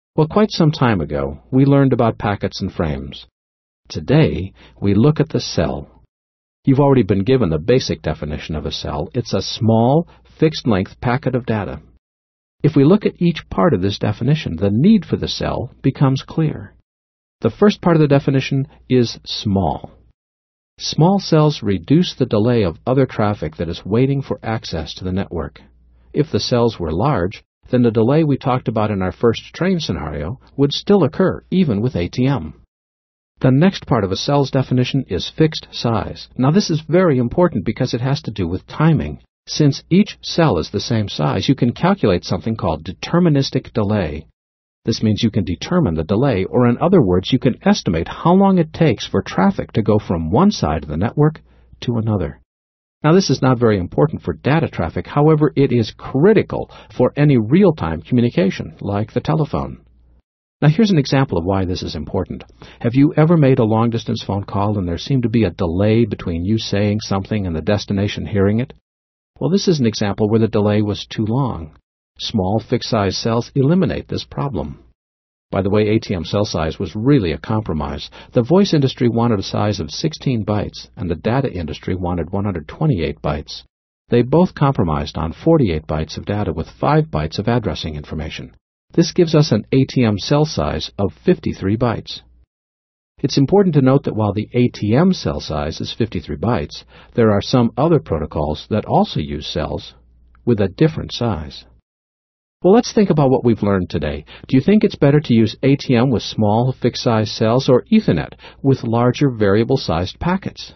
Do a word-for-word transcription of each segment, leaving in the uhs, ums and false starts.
Well, quite some time ago, we learned about packets and frames. Today, we look at the cell. You've already been given the basic definition of a cell. It's a small, fixed-length packet of data. If we look at each part of this definition, the need for the cell becomes clear. The first part of the definition is small. Small cells reduce the delay of other traffic that is waiting for access to the network. If the cells were large, then the delay we talked about in our first train scenario would still occur, even with A T M. The next part of a cell's definition is fixed size. Now this is very important because it has to do with timing. Since each cell is the same size, you can calculate something called deterministic delay. This means you can determine the delay, or in other words, you can estimate how long it takes for traffic to go from one side of the network to another. Now this is not very important for data traffic, however, it is critical for any real-time communication, like the telephone. Now here's an example of why this is important. Have you ever made a long-distance phone call and there seemed to be a delay between you saying something and the destination hearing it? Well, this is an example where the delay was too long. Small fixed-size cells eliminate this problem. By the way, A T M Cell Size was really a compromise. The voice industry wanted a size of sixteen bytes, and the data industry wanted one hundred twenty-eight bytes. They both compromised on forty-eight bytes of data with five bytes of addressing information. This gives us an A T M cell size of fifty-three bytes. It's important to note that while the A T M cell size is fifty-three bytes, there are some other protocols that also use cells with a different size. Well, let's think about what we've learned today. Do you think it's better to use A T M with small, fixed-size cells or Ethernet with larger, variable-sized packets?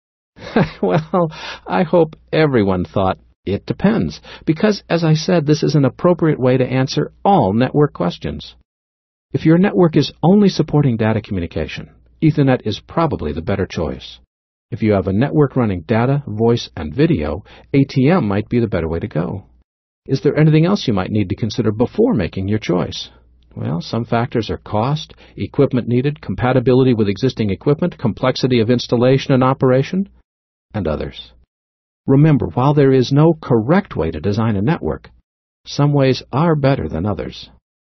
Well, I hope everyone thought it depends, because, as I said, this is an appropriate way to answer all network questions. If your network is only supporting data communication, Ethernet is probably the better choice. If you have a network running data, voice, and video, A T M might be the better way to go. Is there anything else you might need to consider before making your choice? Well, some factors are cost, equipment needed, compatibility with existing equipment, complexity of installation and operation, and others. Remember, while there is no correct way to design a network, some ways are better than others.